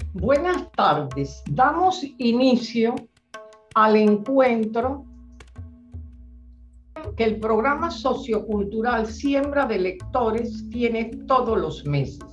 Buenas tardes. Damos inicio al encuentro que el programa sociocultural Siembra de Lectores tiene todos los meses.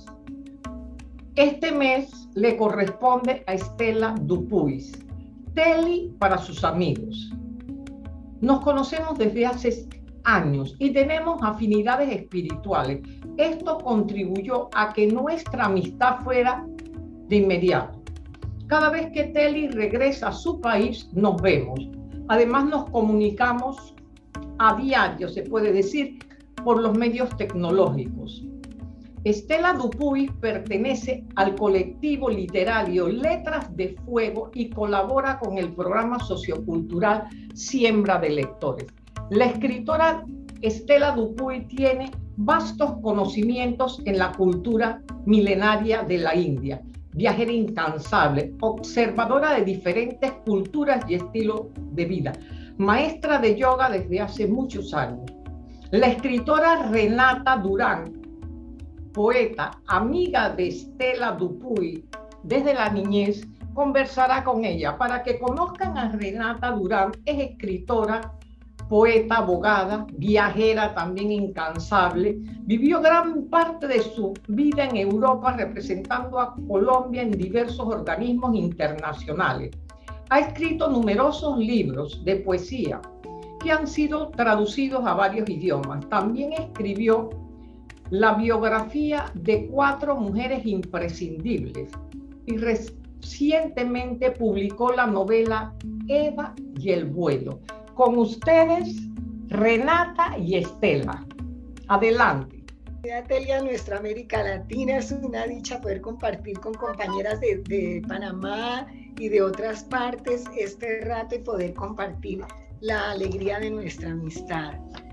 Este mes le corresponde a Estela Dupuis, Teli para sus amigos. Nos conocemos desde hace años y tenemos afinidades espirituales. Esto contribuyó a que nuestra amistad fuera de inmediato. Cada vez que Teli regresa a su país, nos vemos. Además, nos comunicamos a diario, se puede decir, por los medios tecnológicos. Estela Dupuis pertenece al colectivo literario Letras de Fuego y colabora con el programa sociocultural Siembra de Lectores. La escritora Estela Dupuis tiene vastos conocimientos en la cultura milenaria de la India, viajera incansable, observadora de diferentes culturas y estilos de vida, maestra de yoga desde hace muchos años. La escritora Renata Durán, poeta, amiga de Estela Dupuis desde la niñez, conversará con ella para que conozcan a Renata Durán. Es escritora, poeta, abogada, viajera también incansable. Vivió gran parte de su vida en Europa representando a Colombia en diversos organismos internacionales. Ha escrito numerosos libros de poesía que han sido traducidos a varios idiomas. También escribió la biografía de 4 mujeres imprescindibles y recientemente publicó la novela Eva y el vuelo. Con ustedes, Renata y Estela. Adelante. Telia, nuestra América Latina, es una dicha poder compartir con compañeras de Panamá y de otras partes este rato y poder compartir la alegría de nuestra amistad.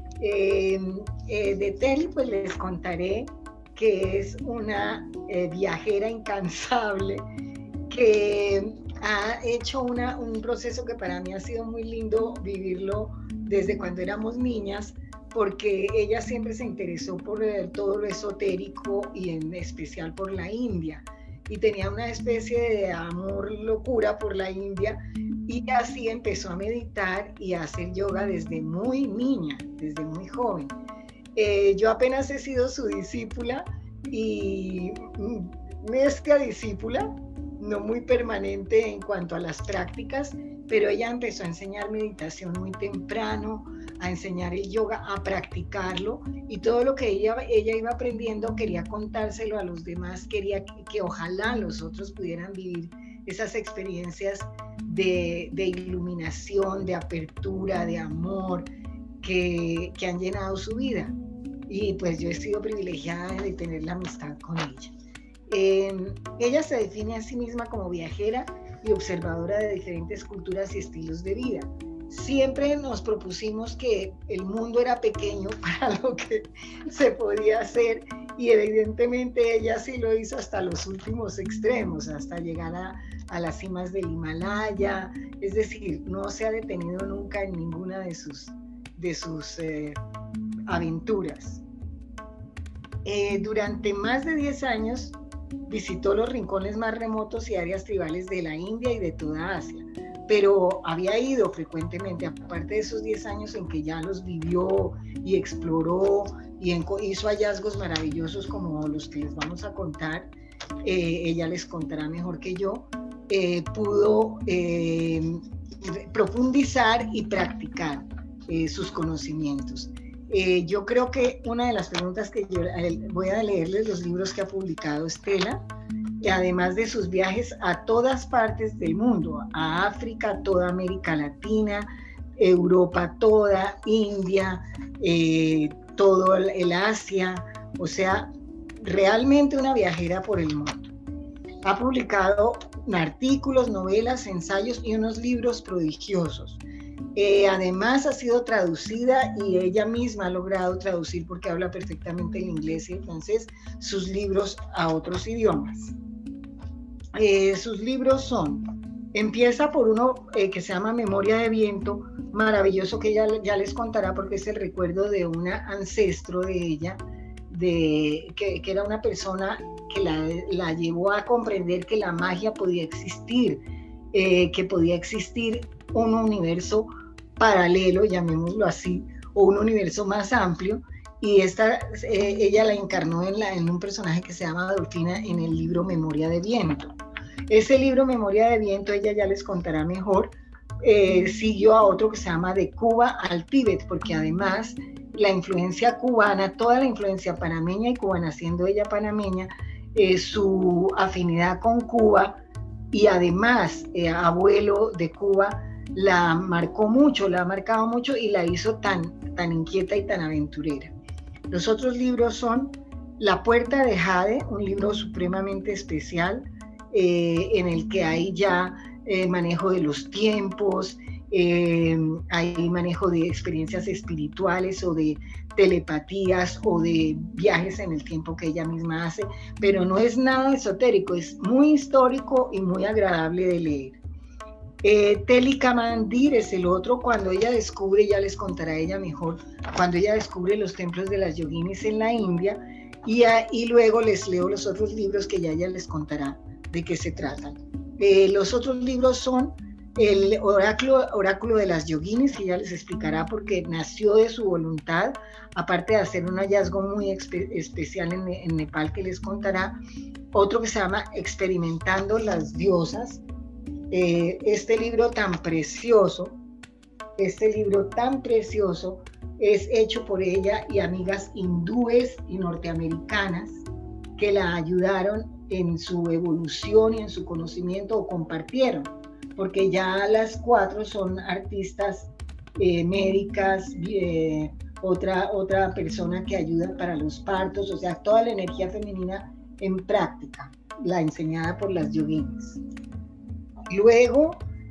De Teli, pues les contaré que es una viajera incansable que ha hecho un proceso que para mí ha sido muy lindo vivirlo desde cuando éramos niñas, porque ella siempre se interesó por todo lo esotérico y en especial por la India, y tenía una especie de amor locura por la India, y así empezó a meditar y a hacer yoga desde muy niña, desde muy joven. Yo apenas he sido su discípula y media discípula, no muy permanente en cuanto a las prácticas, pero ella empezó a enseñar meditación muy temprano, a enseñar el yoga, a practicarlo, y todo lo que ella iba aprendiendo quería contárselo a los demás, quería que ojalá los otros pudieran vivir esas experiencias de iluminación, de apertura, de amor, que han llenado su vida. Y pues yo he sido privilegiada de tener la amistad con ella. Ella se define a sí misma como viajera y observadora de diferentes culturas y estilos de vida. Siempre nos propusimos que el mundo era pequeño para lo que se podía hacer, y evidentemente ella sí lo hizo hasta los últimos extremos, hasta llegar a las cimas del Himalaya. Es decir, no se ha detenido nunca en ninguna de sus aventuras. Durante más de 10 años visitó los rincones más remotos y áreas tribales de la India y de toda Asia, pero había ido frecuentemente, aparte de esos 10 años en que ya los vivió y exploró y hizo hallazgos maravillosos como los que les vamos a contar. Ella les contará mejor que yo. Pudo profundizar y practicar sus conocimientos. Yo creo que una de las preguntas que yo voy a leerles los libros que ha publicado Estela, además de sus viajes a todas partes del mundo, a África, toda América Latina, Europa toda, India, todo el Asia, o sea, realmente una viajera por el mundo. Ha publicado artículos, novelas, ensayos y unos libros prodigiosos. Además ha sido traducida, y ella misma ha logrado traducir, porque habla perfectamente el inglés y el francés, sus libros a otros idiomas. Sus libros empieza por uno que se llama Memoria de Viento, maravilloso, que ella ya les contará porque es el recuerdo de un ancestro de ella, que era una persona que la llevó a comprender que la magia podía existir, que podía existir un universo paralelo, llamémoslo así, o un universo más amplio, y ella la encarnó en un personaje que se llama Adolfina en el libro Memoria de Viento. Ese libro Memoria de Viento, ella ya les contará mejor, siguió a otro que se llama De Cuba al Tíbet, porque además la influencia cubana, toda la influencia panameña y cubana, siendo ella panameña, su afinidad con Cuba y además abuelo de Cuba, la marcó mucho, la ha marcado mucho y la hizo tan inquieta y tan aventurera. Los otros libros son La Puerta de Jade, un libro supremamente especial, en el que hay ya manejo de los tiempos, hay manejo de experiencias espirituales o de telepatías o de viajes en el tiempo que ella misma hace, pero no es nada esotérico, es muy histórico y muy agradable de leer. Telika Mandir es el otro, cuando ella descubre, ya les contará ella mejor, cuando ella descubre los templos de las yoginis en la India, y luego les leo los otros libros que ya ella les contará de qué se tratan. Los otros libros son el oráculo de las yoginis, que ya les explicará porque nació de su voluntad, aparte de hacer un hallazgo muy especial en Nepal que les contará. Otro que se llama Experimentando las diosas. Este libro tan precioso es hecho por ella y amigas hindúes y norteamericanas que la ayudaron en su evolución y en su conocimiento, o compartieron, porque ya las 4 son artistas, médicas, otra persona que ayuda para los partos, o sea, toda la energía femenina en práctica, la enseñada por las yoginis. Luego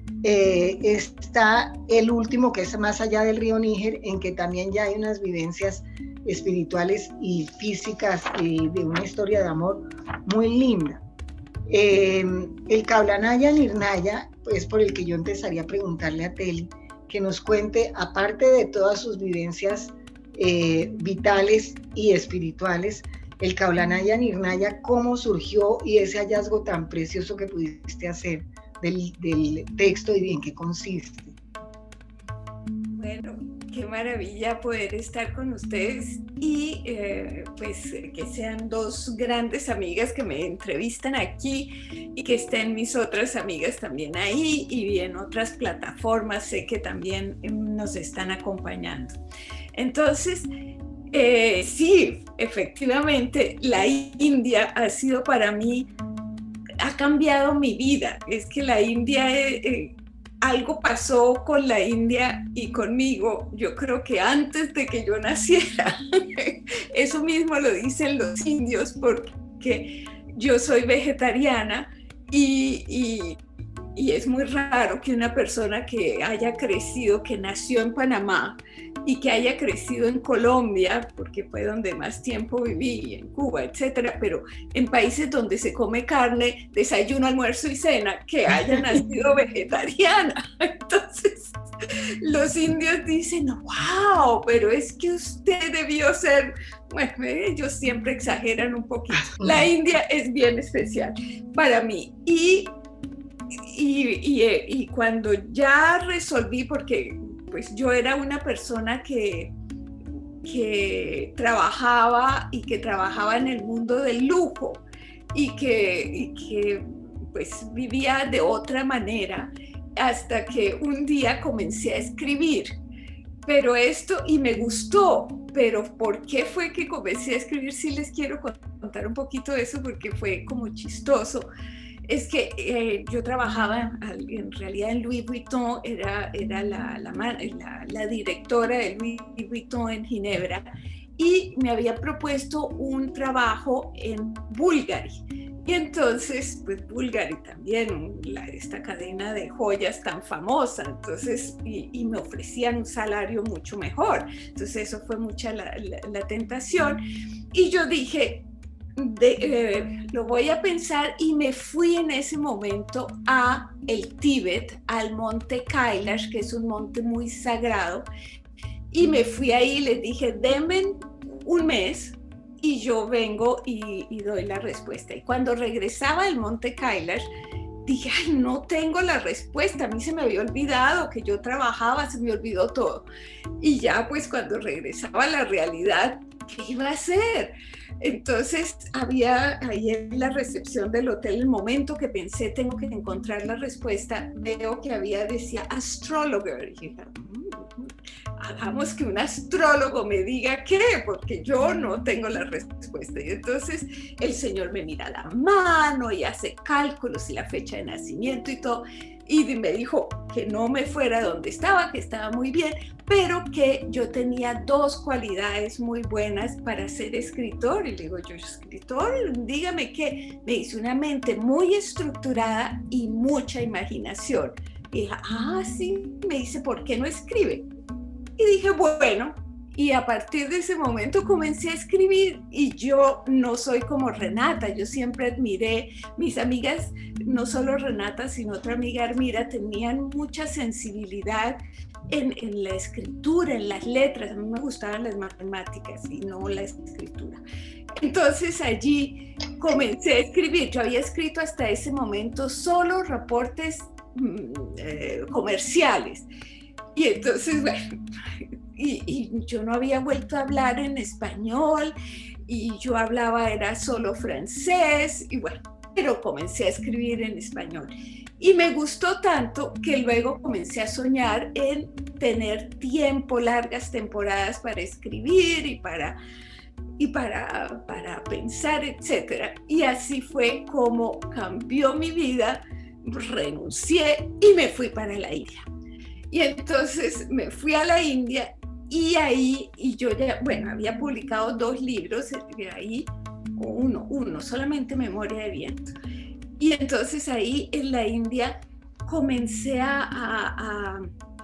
está el último, que es Más allá del río Níger, en que también ya hay unas vivencias espirituales y físicas de una historia de amor muy linda. El Kaulanaya Nirnaya, pues por el que yo empezaría a preguntarle a Teli, que nos cuente, aparte de todas sus vivencias vitales y espirituales, el Kaulanaya Nirnaya, cómo surgió y ese hallazgo tan precioso que pudiste hacer del texto y en qué consiste. Bueno, qué maravilla poder estar con ustedes y pues que sean 2 grandes amigas que me entrevistan aquí y que estén mis otras amigas también ahí y en otras plataformas, sé que también nos están acompañando. Entonces, sí, efectivamente, la India ha sido para mí, ha cambiado mi vida. Es que la India, algo pasó con la India y conmigo, yo creo que antes de que yo naciera. Eso mismo lo dicen los indios, porque yo soy vegetariana y es muy raro que una persona que haya crecido, que nació en Panamá y que haya crecido en Colombia, porque fue donde más tiempo viví, en Cuba, etcétera, pero en países donde se come carne, desayuno, almuerzo y cena, que haya nacido vegetariana. Entonces, los indios dicen, wow, pero es que usted debió ser, bueno, ellos siempre exageran un poquito. La India es bien especial para mí. Y cuando ya resolví, porque pues yo era una persona que trabajaba en el mundo del lujo y que pues vivía de otra manera, hasta que un día comencé a escribir. Pero y me gustó, pero ¿por qué fue que comencé a escribir? Sí les quiero contar un poquito de eso porque fue como chistoso. Es que yo trabajaba en realidad en Louis Vuitton, era la directora de Louis Vuitton en Ginebra, y me había propuesto un trabajo en Bulgari. Y entonces, pues Bulgari también, esta cadena de joyas tan famosa, entonces, y me ofrecían un salario mucho mejor. Entonces eso fue mucha la tentación. Y yo dije, lo voy a pensar, y me fui en ese momento a el Tíbet, al monte Kailash, que es un monte muy sagrado, y me fui ahí y les dije, denme un mes y yo vengo y doy la respuesta. Y cuando regresaba del Monte Kailash, dije, ay, no tengo la respuesta, a mí se me había olvidado que yo trabajaba, se me olvidó todo. Y ya pues cuando regresaba a la realidad, ¿qué iba a hacer? Entonces había ahí en la recepción del hotel, el momento que pensé, tengo que encontrar la respuesta, veo que decía astrologer. Y dije, hagamos que un astrólogo me diga qué, porque yo no tengo la respuesta. Y entonces el señor me mira la mano y hace cálculos y la fecha de nacimiento y todo. Y me dijo que no me fuera donde estaba, que estaba muy bien, pero que yo tenía 2 cualidades muy buenas para ser escritor. Y le digo, yo, escritor, dígame qué. Me dice, una mente muy estructurada y mucha imaginación. Y dije, sí, me dice, ¿por qué no escribe? Y dije, bueno, y a partir de ese momento comencé a escribir, y yo no soy como Renata, yo siempre admiré, mis amigas, no solo Renata, sino otra amiga Armira, tenían mucha sensibilidad en la escritura, en las letras. A mí me gustaban las matemáticas y no la escritura. Entonces allí comencé a escribir. Yo había escrito hasta ese momento solo reportes comerciales. Y entonces, bueno, y yo no había vuelto a hablar en español, y yo hablaba era solo francés, y bueno, pero comencé a escribir en español. Y me gustó tanto que luego comencé a soñar en tener tiempo, largas temporadas para escribir y para pensar, etc. Y así fue como cambió mi vida, renuncié y me fui para la India. Y entonces me fui a la India y ahí, y yo ya, bueno, había publicado 2 libros, ahí, uno, solamente Memoria de Viento. Y entonces ahí en la India comencé a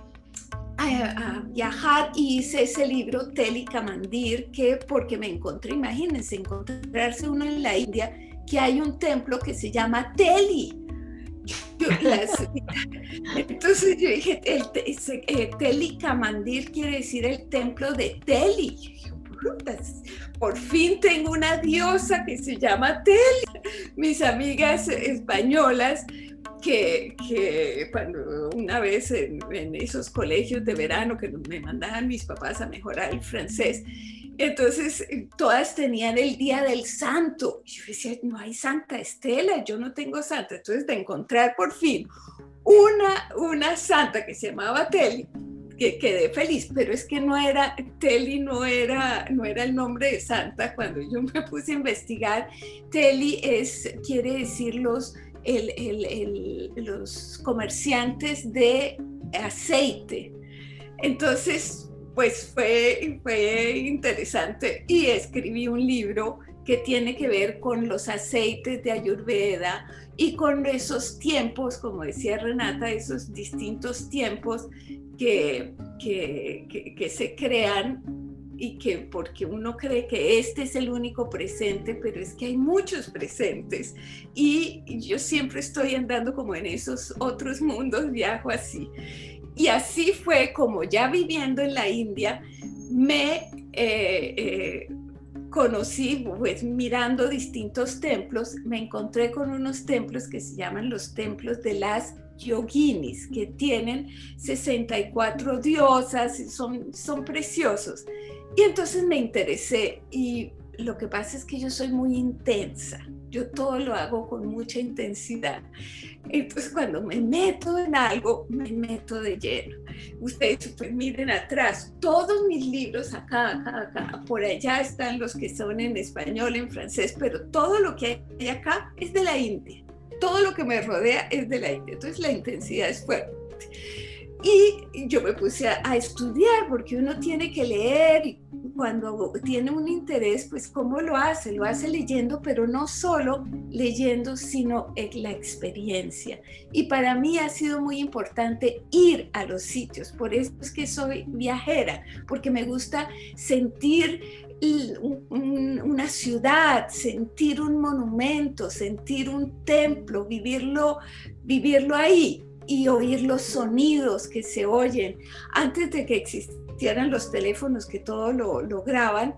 viajar y hice ese libro, Telika Mandir, que porque me encontré, imagínense, encontrarse uno en la India, que hay un templo que se llama Teli. Entonces yo dije, Telika Mandir quiere decir el templo de Teli. Por fin tengo una diosa que se llama Teli. Mis amigas españolas que cuando una vez en esos colegios de verano que me mandaban mis papás a mejorar el francés, entonces todas tenían el día del santo. Yo decía, no hay Santa Estela, yo no tengo santa. Entonces de encontrar por fin una santa que se llamaba Teli, que quedé feliz, pero es que Teli no era el nombre de santa. Cuando yo me puse a investigar, Teli quiere decir los comerciantes de aceite. Entonces, pues fue interesante, y escribí un libro que tiene que ver con los aceites de Ayurveda y con esos tiempos, como decía Renata, esos distintos tiempos que se crean, y que porque uno cree que este es el único presente, pero es que hay muchos presentes, y yo siempre estoy andando como en esos otros mundos, viajo así. Y así fue como, ya viviendo en la India, me conocí, pues mirando distintos templos, me encontré con unos templos que se llaman los templos de las yoginis, que tienen 64 diosas, son preciosos. Y entonces me interesé, y lo que pasa es que yo soy muy intensa, yo todo lo hago con mucha intensidad. Entonces cuando me meto en algo, me meto de lleno. Ustedes pues miren atrás, todos mis libros acá, por allá están los que son en español, en francés, pero todo lo que hay acá es de la India. Todo lo que me rodea es de la India, entonces la intensidad es fuerte. Y yo me puse a estudiar, porque uno tiene que leer, y cuando tiene un interés, pues ¿cómo lo hace? Lo hace leyendo, pero no solo leyendo, sino en la experiencia. Y para mí ha sido muy importante ir a los sitios, por eso es que soy viajera, porque me gusta sentir una ciudad, sentir un monumento, sentir un templo, vivirlo ahí, y oír los sonidos que se oyen. Antes de que existieran los teléfonos que todo lo graban,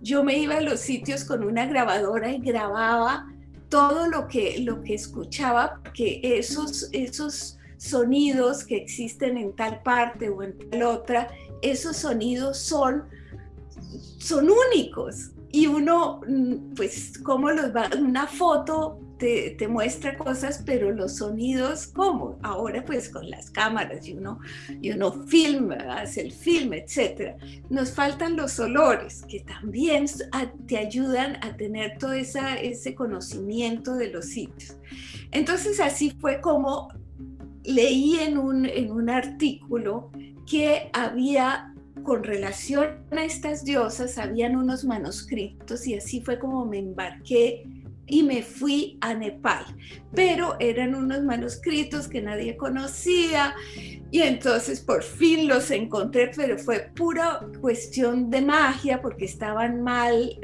yo me iba a los sitios con una grabadora y grababa todo lo que escuchaba, porque esos sonidos que existen en tal parte o en tal otra, esos sonidos son únicos. Y uno, pues, ¿cómo los va? Una foto te muestra cosas, pero los sonidos, ¿cómo? Ahora, pues, con las cámaras, y uno filma, hace el film, etc. Nos faltan los olores, que también te ayudan a tener todo ese conocimiento de los sitios. Entonces, así fue como leí en un artículo que había, con relación a estas diosas, habían unos manuscritos, y así fue como me embarqué y me fui a Nepal. Pero eran unos manuscritos que nadie conocía, y entonces por fin los encontré, pero fue pura cuestión de magia, porque estaban mal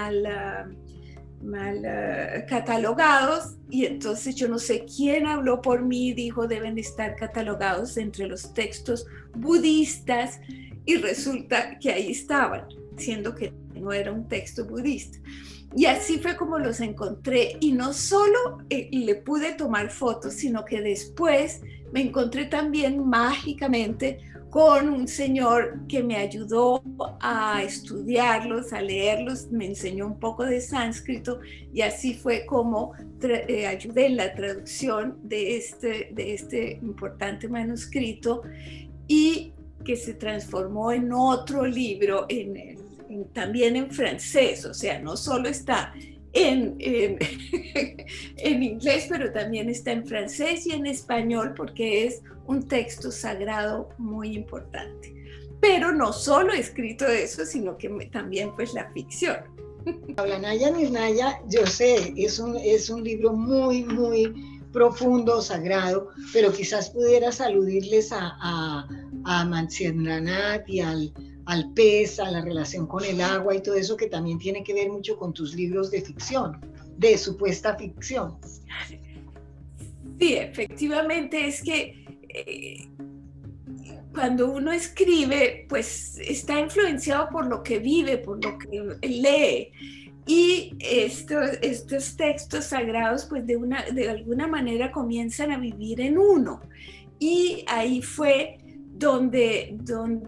catalogados, y entonces yo no sé quién habló por mí, dijo deben estar catalogados entre los textos budistas, y resulta que ahí estaban, siendo que no era un texto budista. Y así fue como los encontré, y no solo le pude tomar fotos, sino que después me encontré también mágicamente con un señor que me ayudó a estudiarlos, a leerlos, me enseñó un poco de sánscrito, y así fue como ayudé en la traducción de este importante manuscrito, y que se transformó en otro libro, también en francés. O sea, no solo está en inglés, pero también está en francés y en español, porque es un texto sagrado muy importante. Pero no solo he escrito eso, sino que también pues la ficción. Naya Nirnaya, yo sé, es un libro muy, muy profundo, sagrado, pero quizás pudieras aludirles a Matsyendranath y al pez, a la relación con el agua y todo eso, que también tiene que ver mucho con tus libros de ficción, de supuesta ficción. Sí, efectivamente, es que cuando uno escribe, pues está influenciado por lo que vive, por lo que lee. Y estos textos sagrados, pues de alguna manera comienzan a vivir en uno. Y ahí fue donde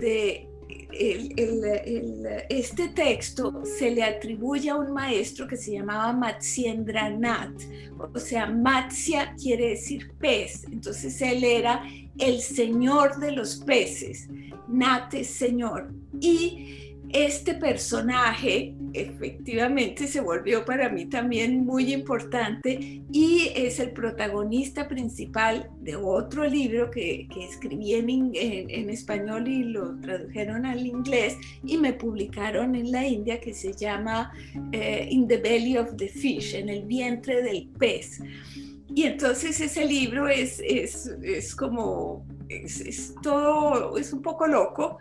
este texto se le atribuye a un maestro que se llamaba Matsyendranath. O sea, Matsya quiere decir pez. Entonces él era el señor de los peces. Nath es señor. Y este personaje efectivamente se volvió para mí también muy importante, y es el protagonista principal de otro libro que escribí en español y lo tradujeron al inglés y me publicaron en la India, que se llama In the Belly of the Fish, en el vientre del pez. Y entonces ese libro es como, es todo, es un poco loco,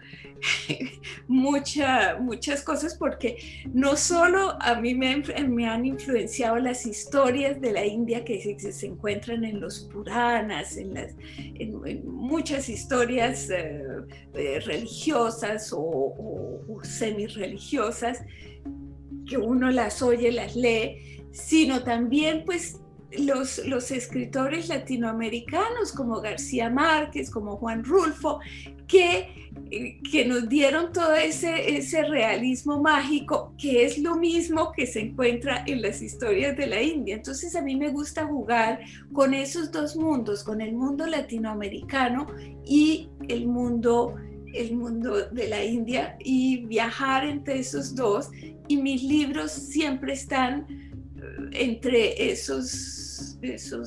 muchas cosas, porque no solo a mí me han influenciado las historias de la India que se encuentran en los Puranas, en muchas historias religiosas o semi-religiosas, que uno las oye, las lee, sino también pues los escritores latinoamericanos como García Márquez, como Juan Rulfo, que nos dieron todo ese realismo mágico, que es lo mismo que se encuentra en las historias de la India. Entonces a mí me gusta jugar con esos dos mundos, con el mundo latinoamericano y el mundo de la India, y viajar entre esos dos, y mis libros siempre están entre esos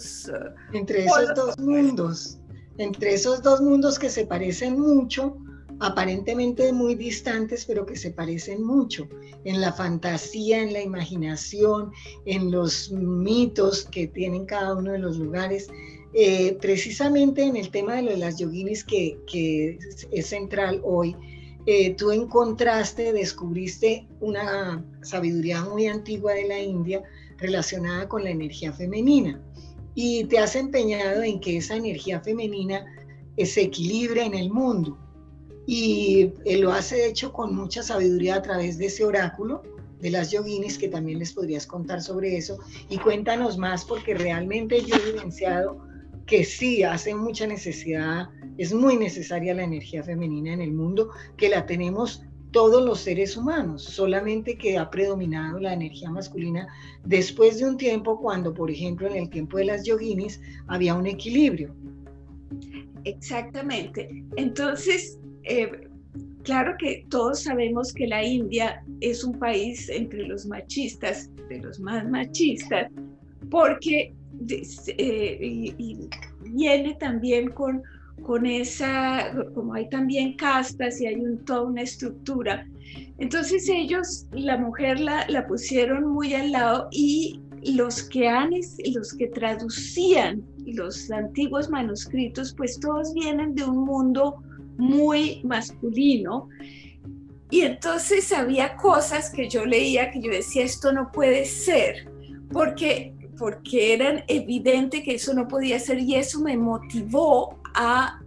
dos mundos que se parecen mucho, aparentemente muy distantes, pero que se parecen mucho en la fantasía, en la imaginación, en los mitos que tienen cada uno de los lugares. Precisamente en el tema de lo de las yoginis, que es central hoy, tú descubriste una sabiduría muy antigua de la India relacionada con la energía femenina, y te has empeñado en que esa energía femenina se equilibre en el mundo, y lo has hecho con mucha sabiduría a través de ese oráculo, de las yoginis, que también les podrías contar sobre eso. Y cuéntanos más, porque realmente yo he evidenciado que sí, hace mucha necesidad, es muy necesaria la energía femenina en el mundo, que la tenemos todos los seres humanos, solamente que ha predominado la energía masculina después de un tiempo cuando, por ejemplo, en el tiempo de las yoginis había un equilibrio. Exactamente. Entonces, claro que todos sabemos que la India es un país entre los machistas, de los más machistas, porque y viene también con esa, como hay también castas y hay toda una estructura. Entonces ellos, la mujer la pusieron muy al lado, y los que traducían los antiguos manuscritos, pues todos vienen de un mundo muy masculino. Y entonces había cosas que yo leía que yo decía, esto no puede ser, porque eran evidente que eso no podía ser, y eso me motivó a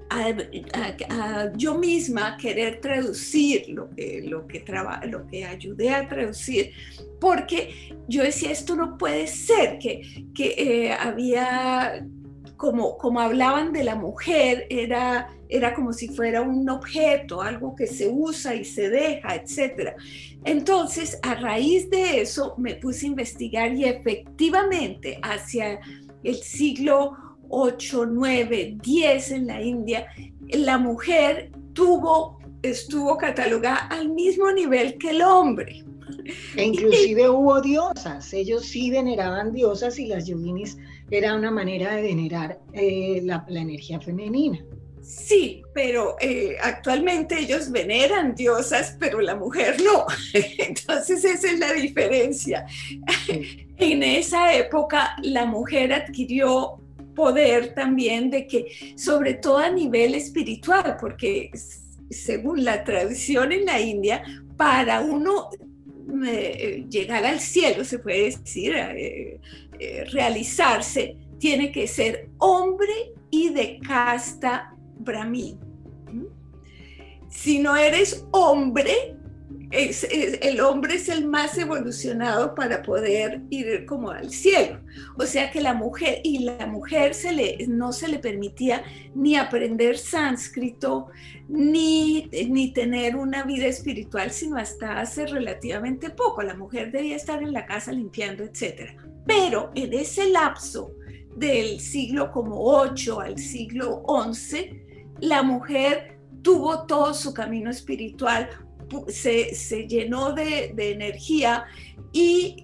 yo misma querer traducir lo que ayudé a traducir, porque yo decía, esto no puede ser, que había, como hablaban de la mujer, era como si fuera un objeto, algo que se usa y se deja, etc. Entonces, a raíz de eso, me puse a investigar, y efectivamente, hacia el siglo 8, 9, 10 en la India, la mujer estuvo catalogada al mismo nivel que el hombre. E inclusive hubo diosas, ellos sí veneraban diosas, y las yoginis era una manera de venerar la energía femenina. Sí, pero actualmente ellos veneran diosas, pero la mujer no. Entonces esa es la diferencia. Sí. En esa época la mujer adquirió poder también, de que, sobre todo a nivel espiritual, porque según la tradición en la India, para uno llegar al cielo, se puede decir, realizarse, tiene que ser hombre y de casta brahmin. Si no eres hombre, el hombre es el más evolucionado para poder ir como al cielo. O sea que la mujer no se le permitía ni aprender sánscrito, ni tener una vida espiritual, sino hasta hace relativamente poco. La mujer debía estar en la casa limpiando, etc. Pero en ese lapso del siglo como 8 al siglo 11, la mujer tuvo todo su camino espiritual, se llenó de energía, y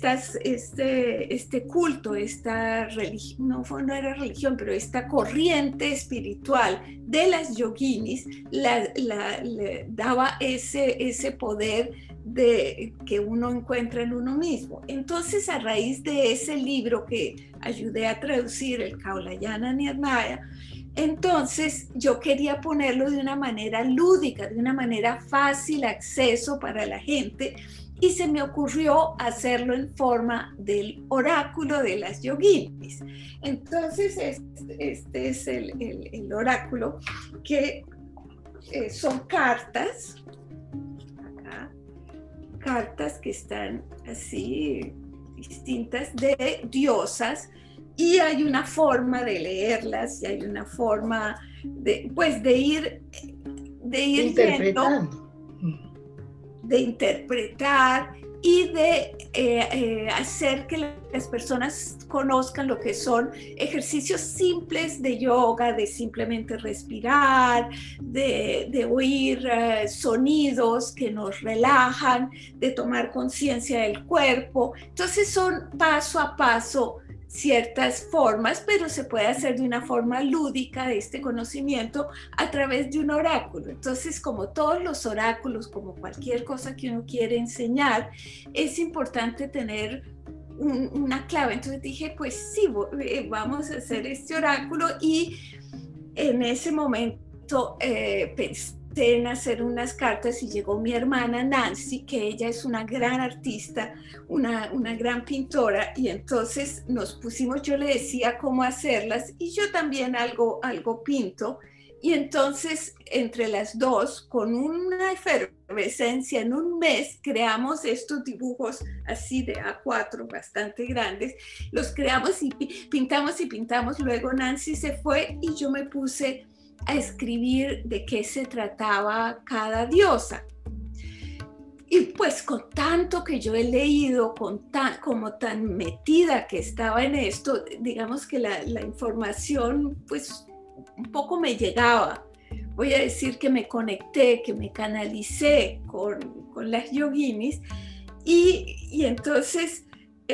este culto, esta religión, no era religión, pero esta corriente espiritual de las yoginis le daba ese poder que uno encuentra en uno mismo. Entonces, a raíz de ese libro que ayudé a traducir, el Kaulayana Nirmaya, entonces yo quería ponerlo de una manera lúdica, de una manera fácil acceso para la gente, y se me ocurrió hacerlo en forma del oráculo de las yoginis. Entonces este es el oráculo, que son cartas, acá, cartas que están así distintas, de diosas, y hay una forma de leerlas, y hay una forma de ir interpretando, de interpretar, y de hacer que las personas conozcan lo que son ejercicios simples de yoga, de simplemente respirar, de oír sonidos que nos relajan, de tomar conciencia del cuerpo. Entonces son paso a paso ciertas formas, pero se puede hacer de una forma lúdica de este conocimiento a través de un oráculo. Entonces, como todos los oráculos, como cualquier cosa que uno quiere enseñar, es importante tener una clave. Entonces dije, pues sí, vamos a hacer este oráculo, y en ese momento pensé en hacer unas cartas, y llegó mi hermana Nancy, que ella es una gran artista, una gran pintora, y entonces nos pusimos, yo le decía cómo hacerlas, y yo también algo pinto, Y entonces, entre las dos, con una efervescencia, en un mes, creamos estos dibujos así de A4, bastante grandes. Los creamos y pintamos. Luego Nancy se fue y yo me puse a escribir de qué se trataba cada diosa. Y pues con tanto que yo he leído, como tan metida que estaba en esto, digamos que la información pues un poco me llegaba. Voy a decir que me conecté, que me canalicé con las yoginis y entonces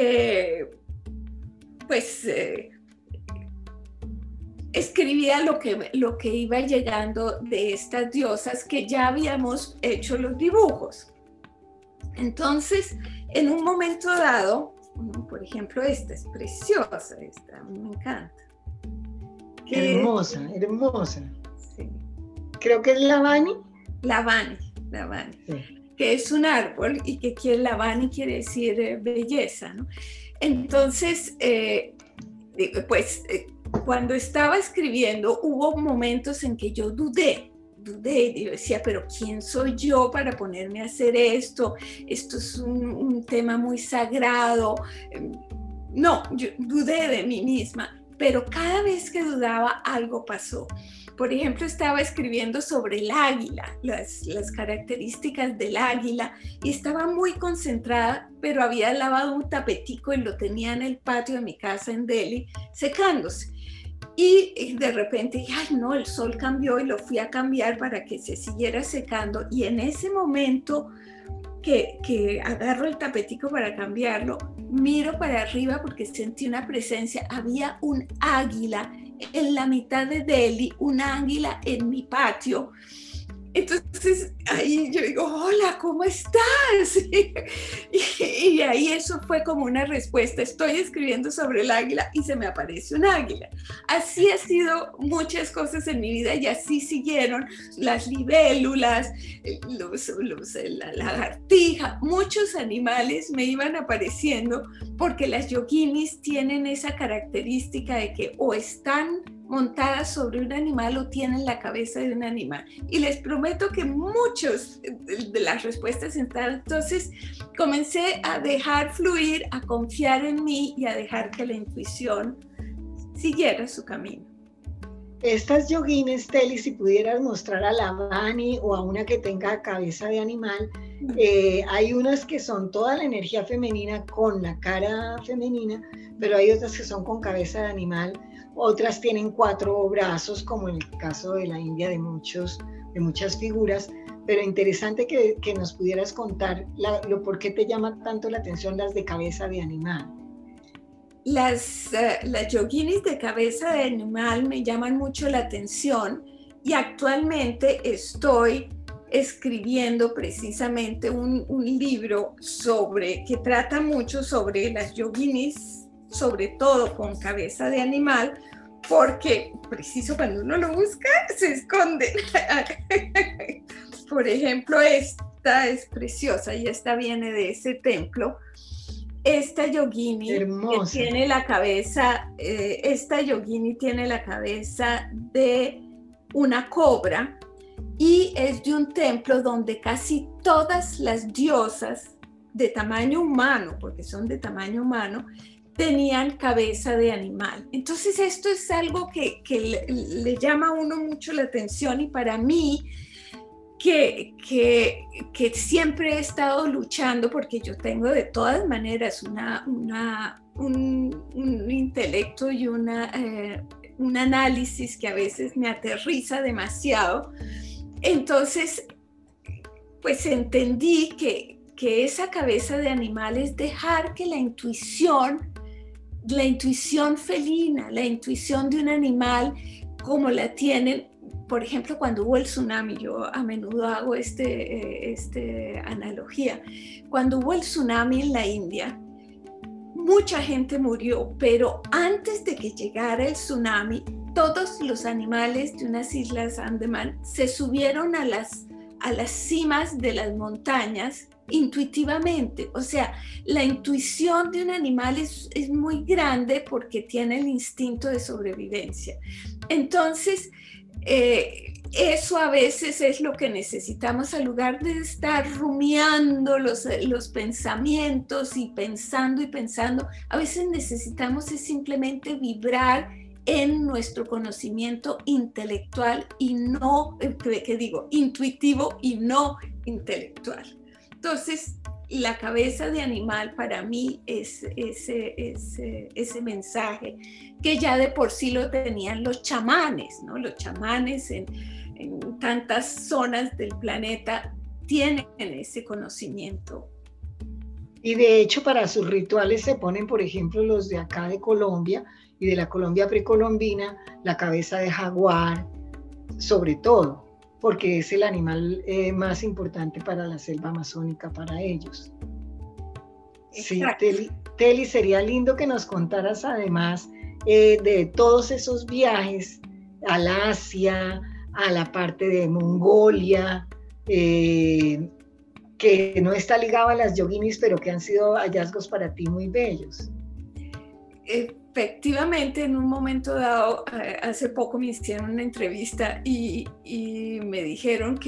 escribía lo que iba llegando de estas diosas que ya habíamos hecho los dibujos. Entonces, en un momento dado, por ejemplo, esta es preciosa, esta a mí me encanta. Hermosa, hermosa. Sí. Creo que es Lavani. Lavani, sí. Que es un árbol y que Lavani quiere decir belleza, ¿no? Entonces, cuando estaba escribiendo, hubo momentos en que yo dudé y yo decía, pero ¿quién soy yo para ponerme a hacer esto? Esto es un tema muy sagrado. No, yo dudé de mí misma, pero cada vez que dudaba algo pasó. Por ejemplo, estaba escribiendo sobre el águila, las características del águila, y estaba muy concentrada, pero había lavado un tapetico y lo tenía en el patio de mi casa en Delhi, secándose. Y de repente dije, ay no, el sol cambió y lo fui a cambiar para que se siguiera secando. Y en ese momento que agarro el tapetico para cambiarlo, miro para arriba porque sentí una presencia. Había un águila en la mitad de Delhi, un águila en mi patio. Entonces ahí yo digo, hola, ¿cómo estás? Y ahí eso fue como una respuesta. Estoy escribiendo sobre el águila y se me aparece un águila. Así ha sido muchas cosas en mi vida y así siguieron las libélulas, la lagartija, muchos animales me iban apareciendo porque las yoginis tienen esa característica de que o están montadas sobre un animal o tienen la cabeza de un animal. Y les prometo que muchos de las respuestas están. Entonces comencé a dejar fluir, a confiar en mí y a dejar que la intuición siguiera su camino. Estas yoginis, Teli, si pudieras mostrar a Lavani o a una que tenga cabeza de animal, hay unas que son toda la energía femenina con la cara femenina, pero hay otras que son con cabeza de animal. Otras tienen 4 brazos, como en el caso de la India de muchas figuras, pero interesante que nos pudieras contar por qué te llama tanto la atención las de cabeza de animal. Las yoginis de cabeza de animal me llaman mucho la atención y actualmente estoy escribiendo precisamente un libro que trata mucho sobre las yoginis, sobre todo con cabeza de animal, porque preciso cuando uno lo busca se esconde. Por ejemplo, esta es preciosa y esta viene de ese templo. Esta yogini hermosa, que tiene la cabeza, esta yogini tiene la cabeza de una cobra y es de un templo donde casi todas las diosas de tamaño humano, porque son de tamaño humano, tenían cabeza de animal. Entonces esto es algo que le llama a uno mucho la atención y para mí que siempre he estado luchando porque yo tengo de todas maneras un intelecto y un análisis que a veces me aterriza demasiado. Entonces, pues entendí que esa cabeza de animal es dejar que la intuición felina, la intuición de un animal como la tienen. Por ejemplo, cuando hubo el tsunami, yo a menudo hago analogía. Cuando hubo el tsunami en la India, mucha gente murió, pero antes de que llegara el tsunami, todos los animales de unas islas Andamán se subieron a las cimas de las montañas intuitivamente. O sea, la intuición de un animal es muy grande porque tiene el instinto de sobrevivencia. Entonces, Eso a veces es lo que necesitamos, al lugar de estar rumiando los pensamientos y pensando, a veces necesitamos es simplemente vibrar en nuestro conocimiento intelectual y no, intuitivo y no intelectual. Entonces, la cabeza de animal para mí es ese mensaje que ya de por sí lo tenían los chamanes, ¿no? Los chamanes en tantas zonas del planeta tienen ese conocimiento. Y de hecho para sus rituales se ponen, por ejemplo, los de acá de Colombia y de la Colombia precolombina, la cabeza de jaguar, sobre todo, porque es el animal más importante para la selva amazónica para ellos. Exacto. Sí, Teli, sería lindo que nos contaras además de todos esos viajes al Asia, a la parte de Mongolia, que no está ligado a las yoginis, pero que han sido hallazgos para ti muy bellos. Efectivamente, en un momento dado, hace poco me hicieron una entrevista y me dijeron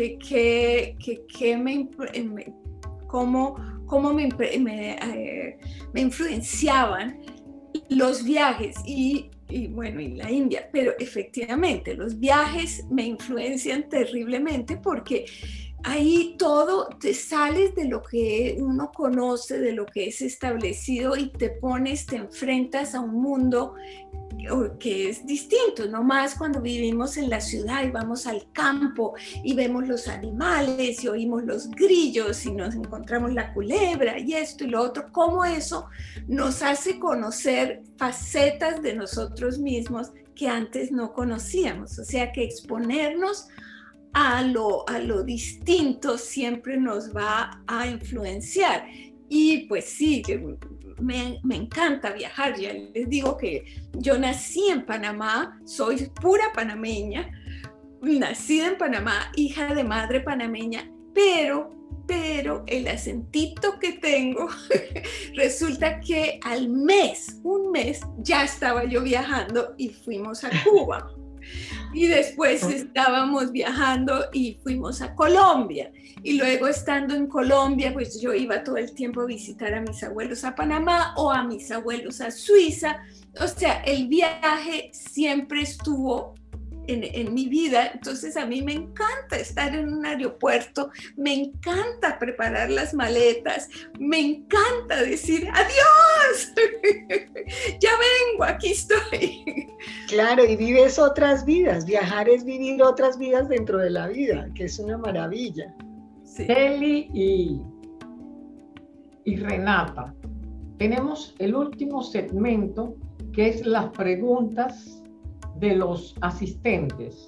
cómo me influenciaban los viajes y bueno, y la India, pero efectivamente los viajes me influencian terriblemente porque ahí todo te sales de lo que uno conoce, de lo que es establecido y te enfrentas a un mundo que es distinto, no más cuando vivimos en la ciudad y vamos al campo y vemos los animales y oímos los grillos y nos encontramos la culebra y esto y lo otro, cómo eso nos hace conocer facetas de nosotros mismos que antes no conocíamos, o sea que exponernos a lo distinto siempre nos va a influenciar. Y pues sí, me encanta viajar. Ya les digo que yo nací en Panamá, soy pura panameña, nacida en Panamá, hija de madre panameña, pero el acentito que tengo, resulta que al un mes, ya estaba yo viajando y fuimos a Cuba. Y después estábamos viajando y fuimos a Colombia. Y luego estando en Colombia, pues yo iba todo el tiempo a visitar a mis abuelos a Panamá o a mis abuelos a Suiza. O sea, el viaje siempre estuvo en mi vida. Entonces a mí me encanta estar en un aeropuerto, me encanta preparar las maletas, me encanta decir adiós, ya vengo, aquí estoy. Claro, y vives otras vidas. Viajar es vivir otras vidas dentro de la vida, que es una maravilla. Sí. Eli y Renata, tenemos el último segmento que es las preguntas de los asistentes.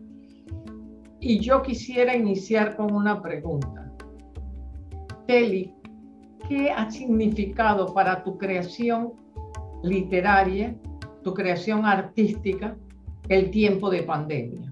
Y yo quisiera iniciar con una pregunta. Teli, ¿qué ha significado para tu creación literaria, tu creación artística, el tiempo de pandemia?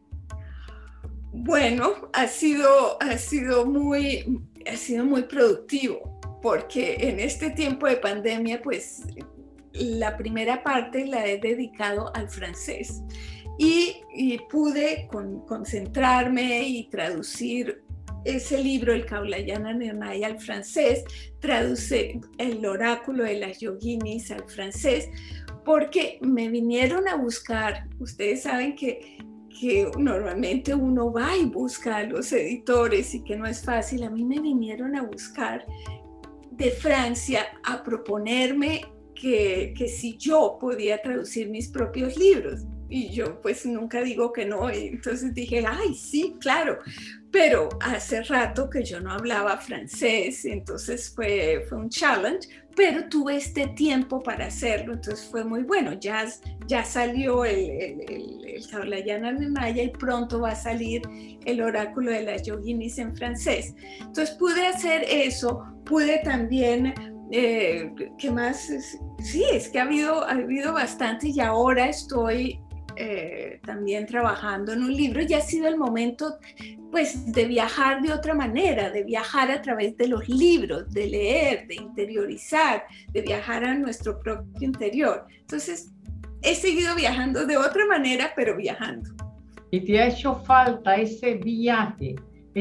Bueno, ha sido muy productivo, porque en este tiempo de pandemia, pues la primera parte la he dedicado al francés y pude concentrarme y traducir ese libro, el Kaulayana Nirnaya, al francés, traduce el oráculo de las yoginis al francés, porque me vinieron a buscar. Ustedes saben que normalmente uno va y busca a los editores y que no es fácil. A mí me vinieron a buscar de Francia a proponerme que si yo podía traducir mis propios libros. Y yo pues nunca digo que no, y entonces dije, ay, sí, claro. Pero hace rato que yo no hablaba francés, entonces fue un challenge, pero tuve este tiempo para hacerlo, entonces fue muy bueno. Ya salió el Kaulayana Nirnaya y pronto va a salir el oráculo de las yoginis en francés. Entonces pude hacer eso, pude también... ¿qué más? Sí, es que ha habido bastante y ahora estoy también trabajando en un libro y ha sido el momento pues de viajar de otra manera, de viajar a través de los libros, de leer, de interiorizar, de viajar a nuestro propio interior. Entonces he seguido viajando de otra manera, pero viajando. Y te ha hecho falta ese viaje,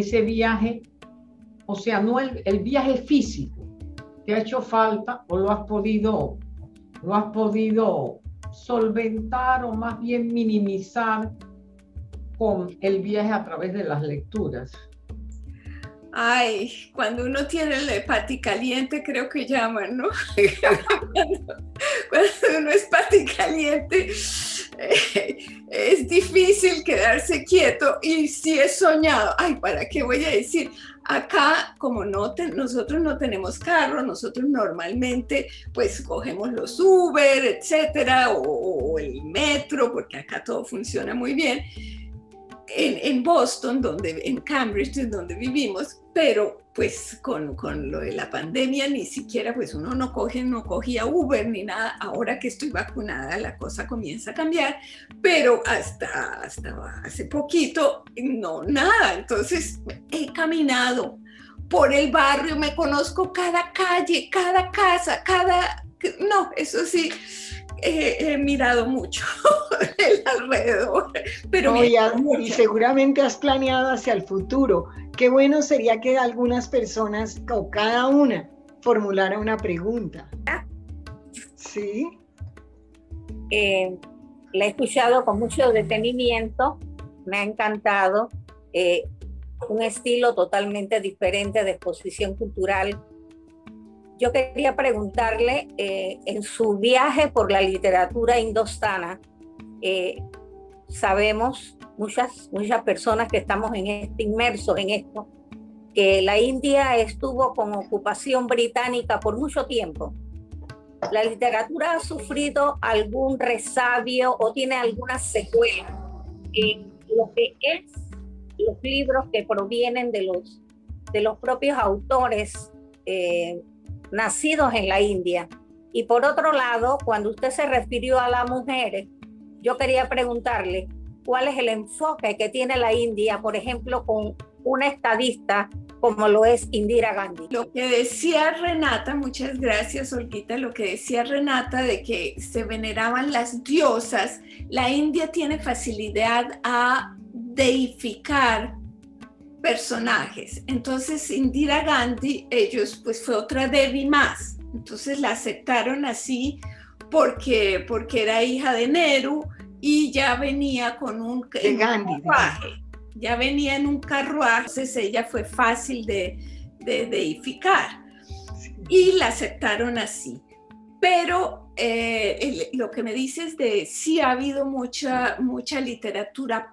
o sea, no el viaje físico, te ha hecho falta o lo has podido solventar o más bien minimizar con el viaje a través de las lecturas. Ay, cuando uno tiene la paticaliente, creo que llaman, ¿no? Cuando uno es paticaliente, es difícil quedarse quieto y si he soñado, ay, ¿para qué voy a decir? Acá, como nosotros no tenemos carro, nosotros normalmente pues cogemos los Uber, etcétera, o el metro, porque acá todo funciona muy bien. En Boston, en Cambridge, donde vivimos, pero pues con lo de la pandemia ni siquiera pues uno no cogía Uber ni nada. Ahora que estoy vacunada la cosa comienza a cambiar, pero hasta hace poquito no, nada. Entonces he caminado por el barrio, me conozco cada calle, cada casa, no, eso sí. He mirado mucho el alrededor, pero y seguramente has planeado hacia el futuro. Qué bueno sería que algunas personas o cada una formulara una pregunta. ¿Sí? La he escuchado con mucho detenimiento, me ha encantado, un estilo totalmente diferente de exposición cultural. Yo quería preguntarle, en su viaje por la literatura indostana, sabemos, muchas personas que estamos inmersos en esto, que la India estuvo con ocupación británica por mucho tiempo. ¿La literatura ha sufrido algún resabio o tiene alguna secuela en lo que es los libros que provienen de los propios autores nacidos en la India? Y por otro lado, cuando usted se refirió a las mujeres, yo quería preguntarle cuál es el enfoque que tiene la India, por ejemplo, con una estadista como lo es Indira Gandhi. Lo que decía Renata, muchas gracias Olguita, lo que decía Renata de que se veneraban las diosas, la India tiene facilidad a deificar personajes. Entonces Indira Gandhi, ellos pues fue otra Devi más, entonces la aceptaron así porque era hija de Nehru y ya venía con un carruaje, ya venía en un carruaje, entonces ella fue fácil de deificar y la aceptaron así. Pero lo que me dices de sí ha habido mucha literatura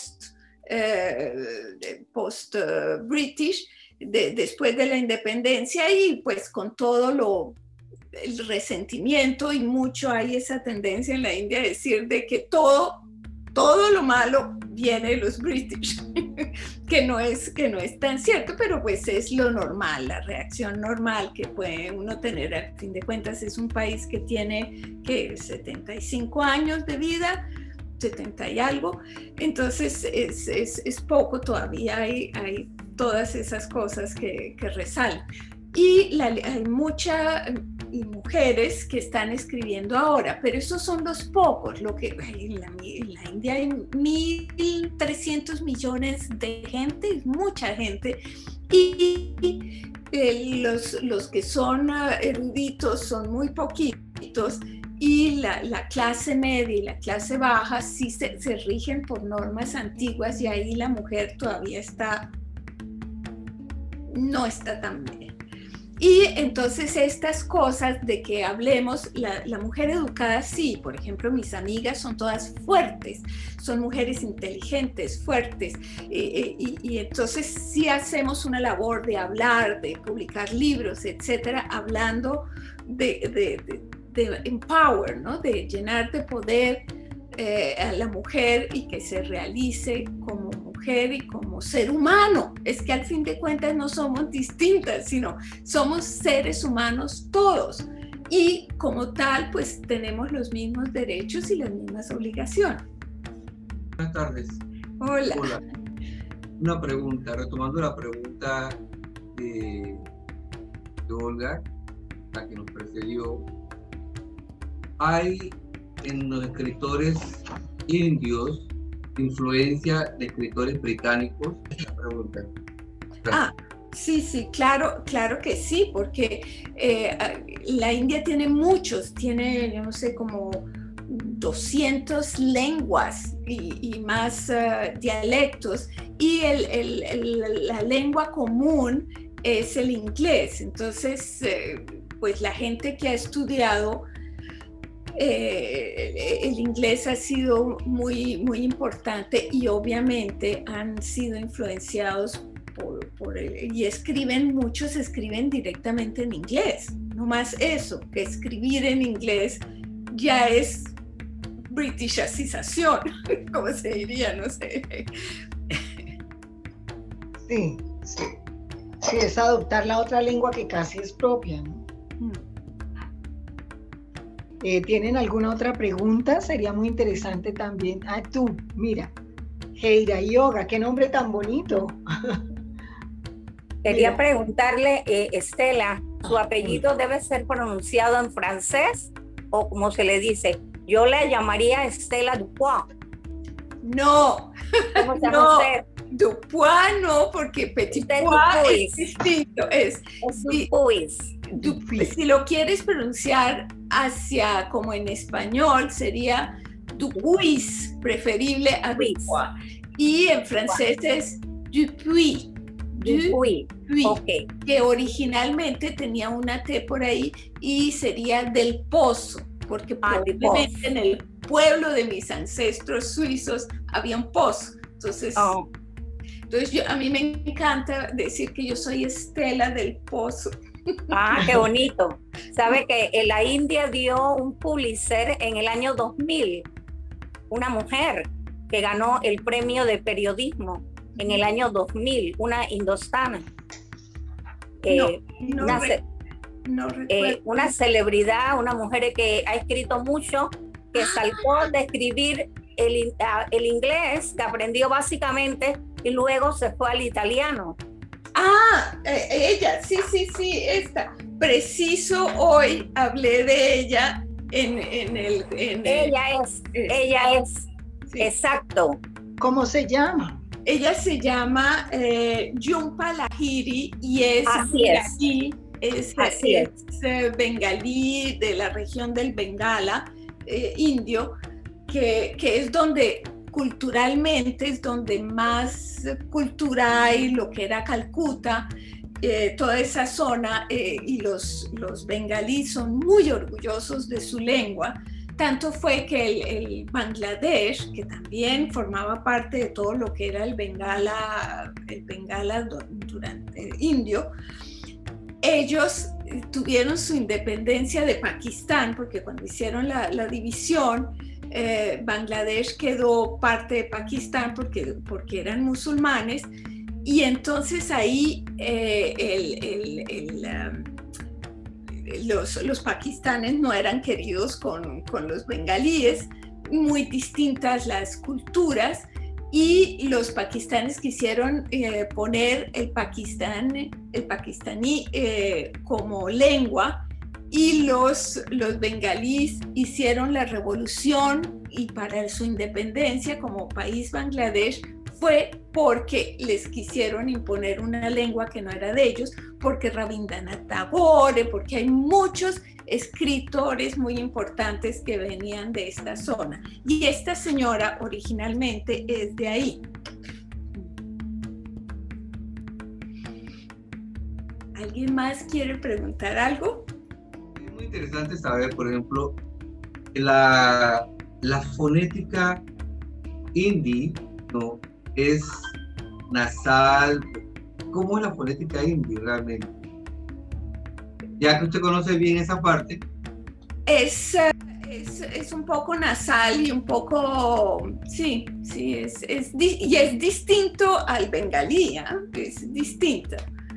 post-British, después de la independencia y pues con todo el resentimiento y mucho hay esa tendencia en la India a decir de que todo lo malo viene de los British, que no es tan cierto, pero pues es lo normal, la reacción normal que puede uno tener. Al fin de cuentas es un país que tiene 75 años de vida, 70 y algo, entonces es poco todavía, hay todas esas cosas que resaltan. Y hay muchas mujeres que están escribiendo ahora, pero esos son los pocos. En la India hay 1.300 millones de gente, mucha gente, y los que son eruditos son muy poquitos, y la clase media y la clase baja sí se rigen por normas antiguas y ahí la mujer todavía no está tan bien. Y entonces estas cosas de que hablemos, la mujer educada sí, por ejemplo, mis amigas son todas fuertes, son mujeres inteligentes, fuertes, y entonces sí hacemos una labor de hablar, de publicar libros, etcétera, hablando de empower, ¿no? De llenar de poder a la mujer y que se realice como mujer y como ser humano. Es que al fin de cuentas no somos distintas, sino somos seres humanos todos. Y como tal, pues tenemos los mismos derechos y las mismas obligaciones. Buenas tardes. Hola. Una pregunta, retomando la pregunta de Olga, la que nos precedió. Hay en los escritores indios influencia de escritores británicos? La pregunta. Sí, claro que sí, porque la India tiene muchos, tiene, yo no sé, como 200 lenguas y más dialectos, y la lengua común es el inglés. Entonces, pues la gente que ha estudiado el inglés ha sido muy, muy importante, y obviamente han sido influenciados y muchos escriben directamente en inglés. No más eso, que escribir en inglés ya es britishización, como se diría, no sé. Sí, es adoptar la otra lengua que casi es propia, ¿no? ¿Tienen alguna otra pregunta? Sería muy interesante también. Tú, mira, Heira Yoga, qué nombre tan bonito. Quería preguntarle, Estela, ¿su apellido debe ser pronunciado en francés o como se le dice? Yo la llamaría Estela Dupuis. No, ¿Cómo se llama usted? Dupuis no, porque Petit Pois es distinto. Es Dupuis. Si lo quieres pronunciar hacia como en español, sería Dupuis, preferible a Dupuis. Y en francés es Dupuis. Dupuis. Okay. Que originalmente tenía una T por ahí y sería del Pozo, porque probablemente en el pueblo de mis ancestros suizos había un pozo. Entonces, a mí me encanta decir que yo soy Estela del Pozo. Qué bonito. Sabe que en la India dio un Pulitzer en el año 2000, una mujer que ganó el premio de periodismo en el año 2000, una hindostana. Una celebridad, una mujer que ha escrito mucho, que saltó de escribir el inglés, que aprendió básicamente, y luego se fue al italiano. Ella, sí, esta. Preciso hoy hablé de ella ella es, sí. Exacto. ¿Cómo se llama? Ella se llama Jhumpa Lahiri y es bengalí, de la región del Bengala, indio, que es donde culturalmente es donde más cultura hay, lo que era Calcuta, toda esa zona, y los bengalíes son muy orgullosos de su lengua. Tanto fue que el Bangladesh, que también formaba parte de todo lo que era el Bengala durante indio, ellos tuvieron su independencia de Pakistán, porque cuando hicieron la división, Bangladesh quedó parte de Pakistán porque eran musulmanes, y entonces ahí los pakistanes no eran queridos con los bengalíes, muy distintas las culturas, y los pakistanes quisieron poner el pakistaní como lengua, y los bengalíes hicieron la revolución, y para su independencia como país Bangladesh fue porque les quisieron imponer una lengua que no era de ellos, porque Rabindranath Tagore, porque hay muchos escritores muy importantes que venían de esta zona. Y esta señora originalmente es de ahí. ¿Alguien más quiere preguntar algo? Es muy interesante saber, por ejemplo, la fonética hindi, ¿no? Es nasal. ¿Cómo es la fonética hindi realmente? Ya que usted conoce bien esa parte. Es un poco nasal y un poco, sí, y es distinto al bengalí, es distinto.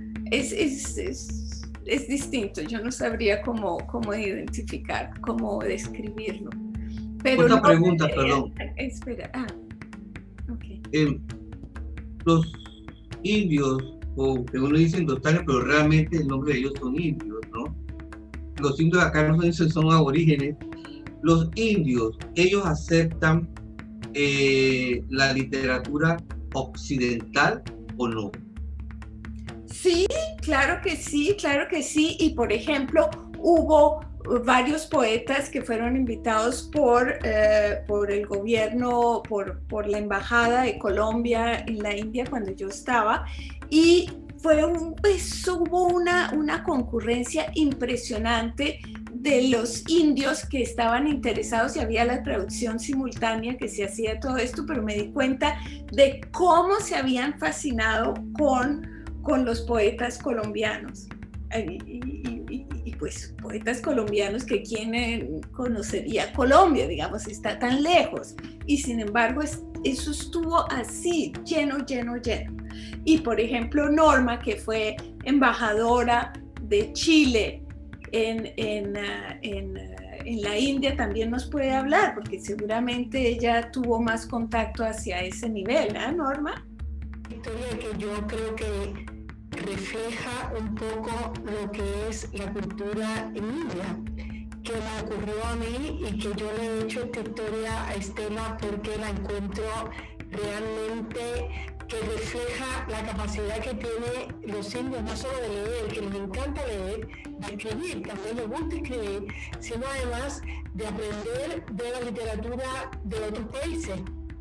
Es distinto, yo no sabría cómo identificar, cómo describirlo. Pero otra pregunta, perdón. Espera, okay. Los indios, o que uno dice indostanes, pero realmente el nombre de ellos son indios, ¿no? Los indios acá no son aborígenes. Los indios, ellos aceptan la literatura occidental o no? Sí, claro que sí, claro que sí. Y por ejemplo, hubo varios poetas que fueron invitados por el gobierno, por la embajada de Colombia en la India cuando yo estaba, y hubo una concurrencia impresionante de los indios que estaban interesados, y había la traducción simultánea que se hacía de todo esto, pero me di cuenta de cómo se habían fascinado con los poetas colombianos. Y pues poetas colombianos que quién conocería Colombia, digamos, está tan lejos. Y sin embargo, eso estuvo así, lleno, lleno, lleno. Y por ejemplo, Norma, que fue embajadora de Chile en la India, también nos puede hablar, porque seguramente ella tuvo más contacto hacia ese nivel, ¿eh, Norma? Historia que yo creo que refleja un poco lo que es la cultura en India, que me ocurrió a mí y que yo le he hecho esta historia a Estela porque la encuentro realmente que refleja la capacidad que tienen los indios, no solo de leer, que les encanta leer, de escribir, también les gusta escribir, sino además de aprender de la literatura de otros países.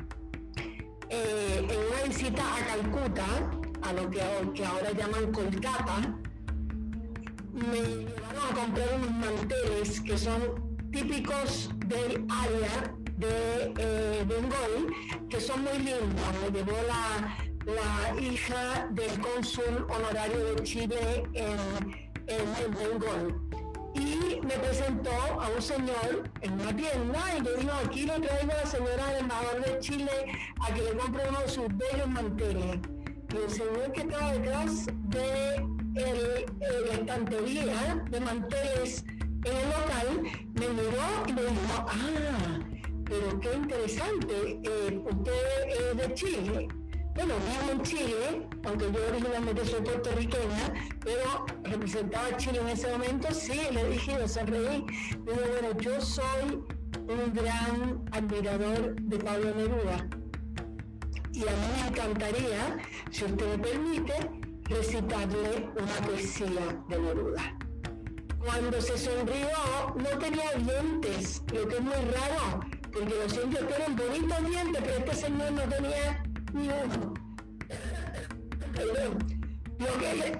En una visita a Calcuta, a lo que ahora llaman Kolkata, me llevaron a comprar unos manteles que son típicos del área de Bengal, que son muy lindos. Me llevó la hija del cónsul honorario de Chile en Bengal. Y me presentó a un señor en una tienda y le dijo: aquí le traigo a la señora del embajador de Chile a que le compre uno de sus bellos manteles. Y el señor que estaba detrás de la estantería de manteles en el local me miró y me dijo: ah, pero qué interesante, usted es de Chile. Bueno, vivo en Chile, aunque yo originalmente soy puertorriqueña, pero representaba a Chile en ese momento. Sí, le dije, yo sonreí. Digo, bueno, yo soy un gran admirador de Pablo Neruda. Y a mí me encantaría, si usted me permite, recitarle una poesía de Neruda. Cuando se sonrió, no tenía dientes, lo que es muy raro, porque los indios tienen bonitos dientes, pero este señor no tenía ni uno. Perdón. Lo que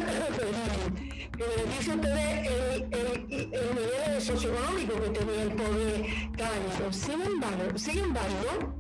dice usted el nivel socioeconómico que tenía el pobre caballero. Sin embargo,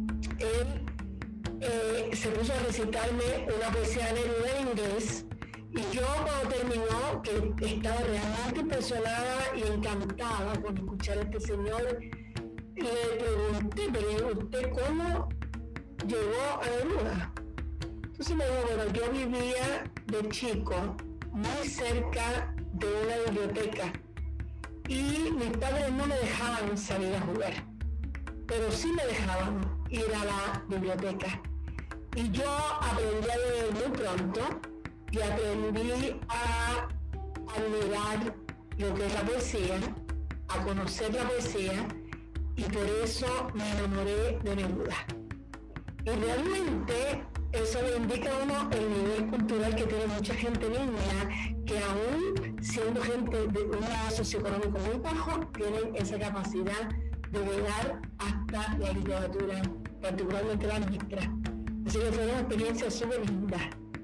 él se puso a recitarme una poesía de Neruda en inglés, y yo cuando terminó, que estaba realmente impresionada y encantada con escuchar a este señor, le pregunté: pero ¿usted cómo llegó a Neruda? Entonces me dijo: bueno, yo vivía de chico muy cerca de una biblioteca y mis padres no me dejaban salir a jugar, pero sí me dejaban ir a la biblioteca. Y yo aprendí a leer muy pronto y aprendí a admirar lo que es la poesía, a conocer la poesía, y por eso me enamoré de Neruda. Y realmente eso le indica a uno el nivel cultural que tiene mucha gente en India, que aún siendo gente de un grado socioeconómico muy bajo, tienen esa capacidad de llegar hasta la literatura, particularmente la nuestra. Así que fue una experiencia súper linda.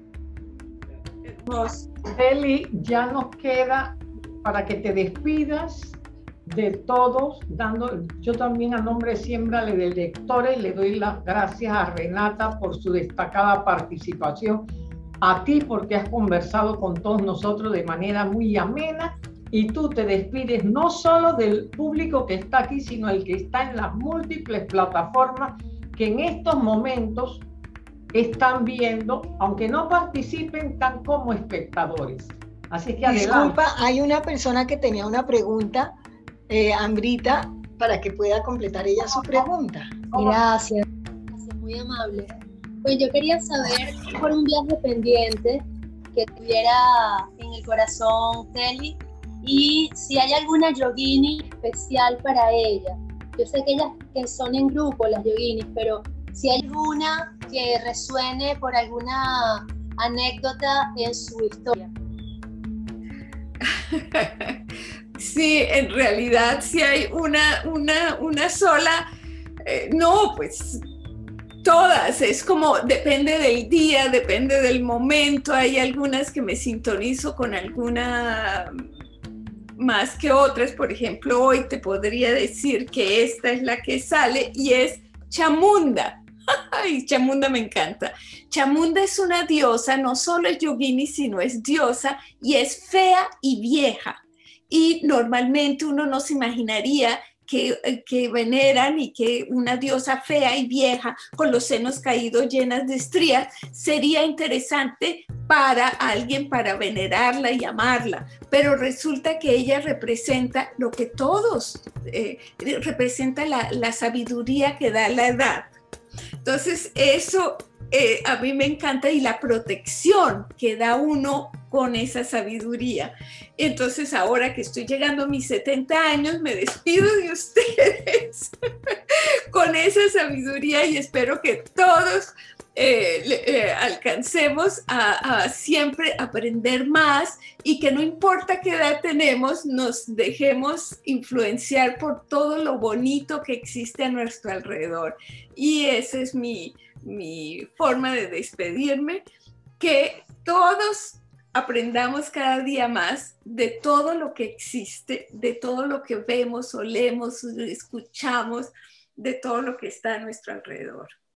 Eli, ya nos queda para que te despidas de todos, yo también a nombre de Siembra de Lectores le doy las gracias a Renata por su destacada participación, a ti porque has conversado con todos nosotros de manera muy amena, y tú te despides no solo del público que está aquí, sino el que está en las múltiples plataformas que en estos momentos están viendo, aunque no participen, tan como espectadores. Así que adelante. Disculpa, hay una persona que tenía una pregunta, Ambrita, para que pueda completar ella su pregunta. Gracias, muy amable. Pues yo quería saber, por un viaje pendiente que tuviera en el corazón Telly, y si hay alguna yogini especial para ella, Yo sé que ellas que son en grupo, las yoginis, pero si hay alguna que resuene por alguna anécdota en su historia. Sí, en realidad sí hay una sola, no, pues todas, es como depende del día, depende del momento, hay algunas que me sintonizo con alguna más que otras, por ejemplo, hoy te podría decir que esta es la que sale y es Chamunda. Ay, Chamunda me encanta. Chamunda es una diosa, no solo es yogini, sino es diosa y es fea y vieja. Y normalmente uno no se imaginaría que veneran y que una diosa fea y vieja con los senos caídos llenas de estrías sería interesante para alguien para venerarla y amarla, pero resulta que ella representa lo que todos, representa la sabiduría que da la edad. Entonces eso a mí me encanta y la protección que da uno con esa sabiduría. Entonces ahora que estoy llegando a mis 70 años, me despido de ustedes con esa sabiduría y espero que todos alcancemos a siempre aprender más y que no importa qué edad tenemos, nos dejemos influenciar por todo lo bonito que existe a nuestro alrededor. Y esa es mi forma de despedirme, que todos aprendamos cada día más de todo lo que existe, de todo lo que vemos, olemos, escuchamos, de todo lo que está a nuestro alrededor.